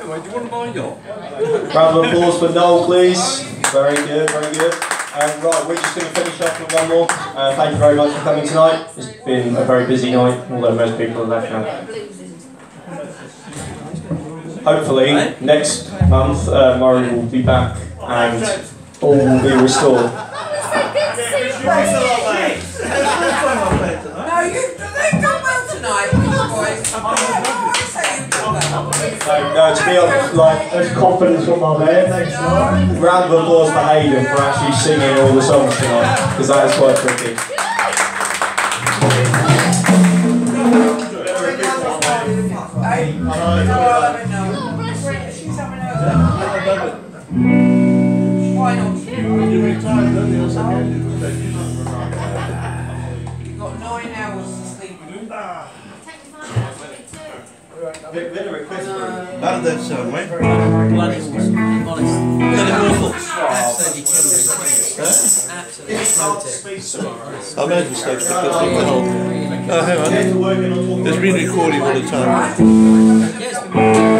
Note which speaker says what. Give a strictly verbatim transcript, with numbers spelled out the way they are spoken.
Speaker 1: way. Do you want to buy a yacht?
Speaker 2: Round of applause for Noel, please. Very good, very good. Um, right, we're just going to finish off with one more. Uh, thank you very much for coming tonight. It's been a very busy night, although most people have left now. Hopefully, next month, uh, Murray will be back and all will be restored.
Speaker 3: No, you, they've done well tonight, boys. I say you've done well.
Speaker 2: So, no, to be honest, like, there's confidence from my band. Thanks, Round of applause for Hayden for actually singing all the songs tonight, because that is quite tricky.
Speaker 3: Why not?
Speaker 4: You retired early or something?
Speaker 3: You've got nine hours to sleep.
Speaker 4: None of that sound, mate.
Speaker 1: Bloody awesome. Honest. Absolutely killed it. Absolutely killed it.
Speaker 4: I made mistakes because they can hold. Oh, hang on. There's been recording all the time.
Speaker 1: Yes.